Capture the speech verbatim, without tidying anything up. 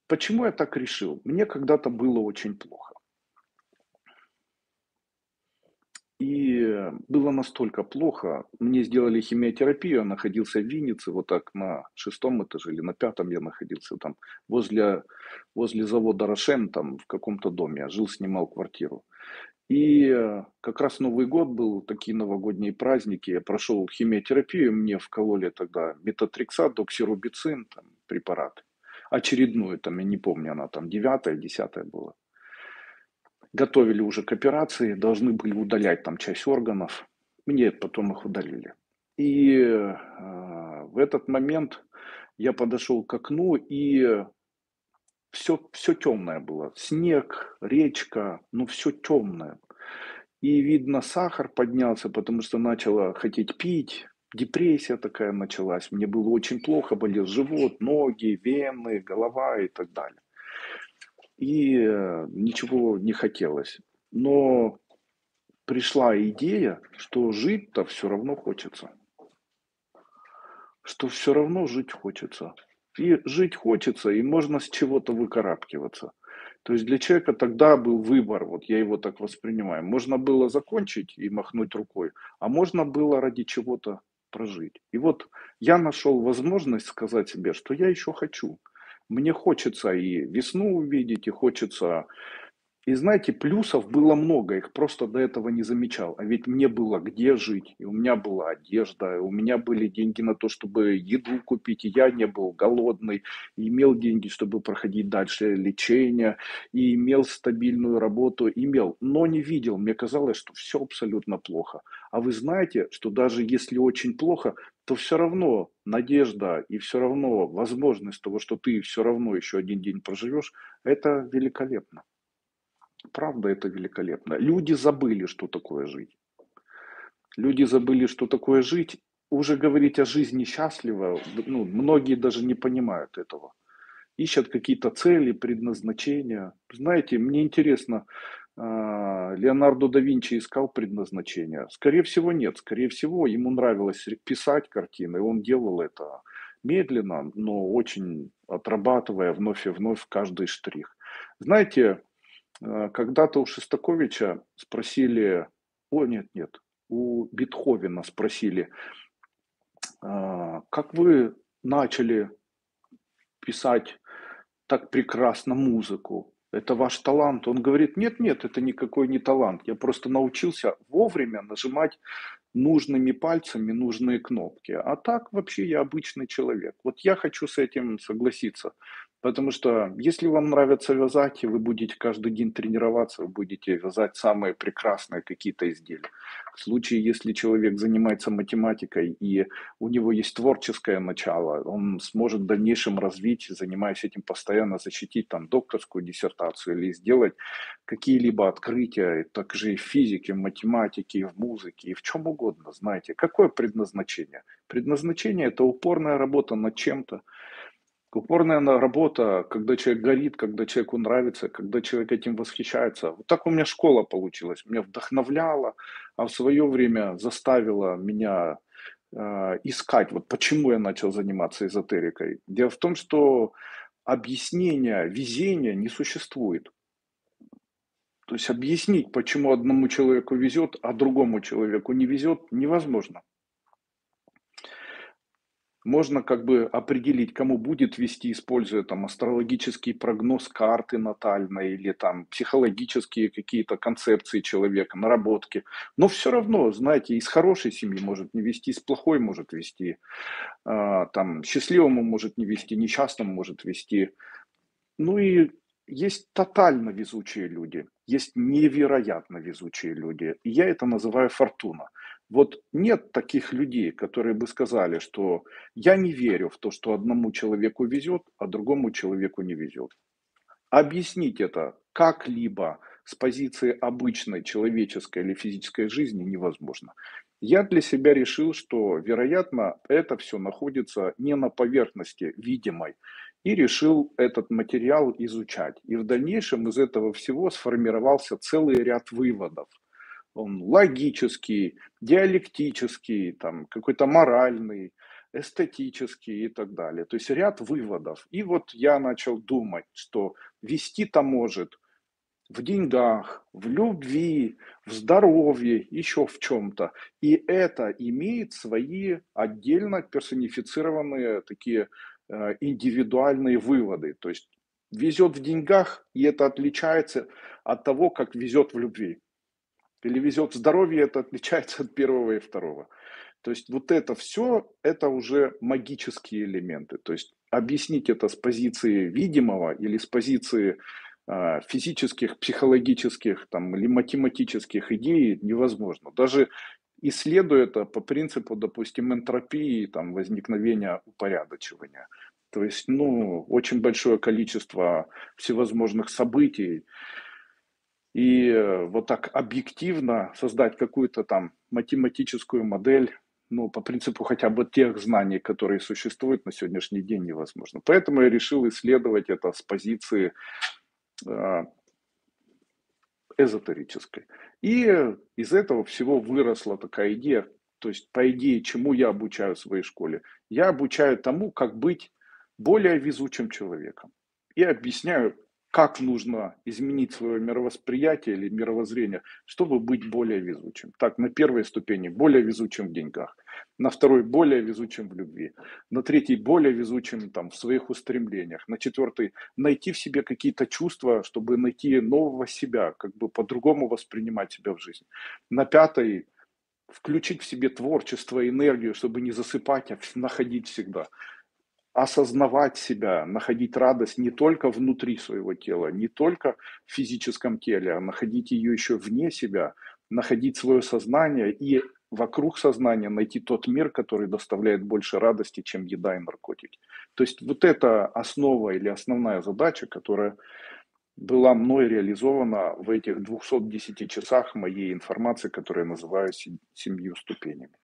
Почему я так решил? Мне когда-то было очень плохо. И э, было настолько плохо, мне сделали химиотерапию, я находился в Виннице, вот так на шестом этаже или на пятом я находился там, возле, возле завода «Рошен», там в каком-то доме, я жил, снимал квартиру. И э, как раз Новый год был, такие новогодние праздники, я прошел химиотерапию, мне вкололи тогда метотрексат, доксирубицин, там, препарат. Очередную, там, я не помню, она там девятая, десятая была. Готовили уже к операции, должны были удалять там часть органов. Мне потом их удалили. И э, в этот момент я подошел к окну, и все, все темное было. Снег, речка, ну все темное. И видно, сахар поднялся, потому что начала хотеть пить. Депрессия такая началась. Мне было очень плохо, болел живот, ноги, вены, голова и так далее. И э, ничего не хотелось. Но пришла идея, что жить-то все равно хочется. Что все равно жить хочется. И жить хочется, и можно с чего-то выкарабкиваться. То есть для человека тогда был выбор, вот я его так воспринимаю. Можно было закончить и махнуть рукой, а можно было ради чего-то прожить. И вот я нашел возможность сказать себе, что я еще хочу. Мне хочется и весну увидеть, и хочется. И знаете, плюсов было много, их просто до этого не замечал. А ведь мне было где жить, и у меня была одежда, и у меня были деньги на то, чтобы еду купить, и я не был голодный, и имел деньги, чтобы проходить дальше лечение, и имел стабильную работу, имел, но не видел. Мне казалось, что все абсолютно плохо. А вы знаете, что даже если очень плохо, то все равно надежда и все равно возможность того, что ты все равно еще один день проживешь, это великолепно. Правда, это великолепно. Люди забыли, что такое жить. Люди забыли, что такое жить. Уже говорить о жизни счастливо, ну, многие даже не понимают этого. Ищут какие-то цели, предназначения. Знаете, мне интересно, а, Леонардо да Винчи искал предназначение? Скорее всего, нет. Скорее всего, ему нравилось писать картины, и он делал это медленно, но очень отрабатывая вновь и вновь каждый штрих. Знаете, Э, когда-то у Шостаковича спросили, о, нет, нет, у Бетховена спросили, «А, как вы начали писать так прекрасно музыку? Это ваш талант?» Он говорит, нет, нет, это никакой не талант. Я просто научился вовремя нажимать нужными пальцами нужные кнопки. А так вообще я обычный человек. Вот я хочу с этим согласиться. Потому что если вам нравится вязать, и вы будете каждый день тренироваться, вы будете вязать самые прекрасные какие-то изделия. В случае, если человек занимается математикой и у него есть творческое начало, он сможет в дальнейшем развить, занимаясь этим постоянно, защитить там докторскую диссертацию или сделать какие-либо открытия, также и в физике, в математике, и в музыке, и в чем угодно, знаете. Какое предназначение? Предназначение – это упорная работа над чем-то. Упорная на- работа, когда человек горит, когда человеку нравится, когда человек этим восхищается. Вот так у меня школа получилась. Меня вдохновляла, а в свое время заставила меня э, искать, вот почему я начал заниматься эзотерикой. Дело в том, что объяснения везения не существует. То есть объяснить, почему одному человеку везет, а другому человеку не везет, невозможно. Можно как бы определить, кому будет вести, используя там астрологический прогноз карты натальной или там психологические какие-то концепции человека, наработки. Но все равно, знаете, из хорошей семьи может не вести, из плохой может вести, а, там счастливому может не вести, несчастному может вести. Ну и есть тотально везучие люди, есть невероятно везучие люди. И я это называю фортуна. Вот нет таких людей, которые бы сказали, что я не верю в то, что одному человеку везет, а другому человеку не везет. Объяснить это как-либо с позиции обычной человеческой или физической жизни невозможно. Я для себя решил, что, вероятно, это все находится не на поверхности видимой, и решил этот материал изучать. И в дальнейшем из этого всего сформировался целый ряд выводов. Он логический, диалектический, там, какой-то моральный. эстетические и так далее. То есть ряд выводов. И вот я начал думать, что вести-то может в деньгах, в любви, в здоровье, еще в чем-то. И это имеет свои отдельно персонифицированные такие э, индивидуальные выводы. То есть везет в деньгах, и это отличается от того, как везет в любви. Или везет в здоровье, это отличается от первого и второго. То есть вот это все, это уже магические элементы. То есть объяснить это с позиции видимого или с позиции а, физических, психологических там, или математических идей невозможно. Даже исследуя это по принципу, допустим, энтропии, там, возникновения упорядочивания. То есть, ну, очень большое количество всевозможных событий, и э, вот так объективно создать какую-то там математическую модель, ну, по принципу хотя бы тех знаний, которые существуют на сегодняшний день, невозможно. Поэтому я решил исследовать это с позиции э, эзотерической. И из этого всего выросла такая идея, то есть, по идее, чему я обучаю в своей школе? Я обучаю тому, как быть более везучим человеком. И объясняю, как нужно изменить свое мировосприятие или мировоззрение, чтобы быть более везучим. Так, на первой ступени более везучим в деньгах, на второй более везучим в любви, на третьей более везучим там, в своих устремлениях, на четвертой найти в себе какие-то чувства, чтобы найти нового себя, как бы по-другому воспринимать себя в жизни. На пятой включить в себе творчество, энергию, чтобы не засыпать, а находить всегда. Осознавать себя, находить радость не только внутри своего тела, не только в физическом теле, а находить ее еще вне себя, находить свое сознание и вокруг сознания найти тот мир, который доставляет больше радости, чем еда и наркотики. То есть вот это основа или основная задача, которая была мной реализована в этих двухстах десяти часах моей информации, которую я называю семью ступенями.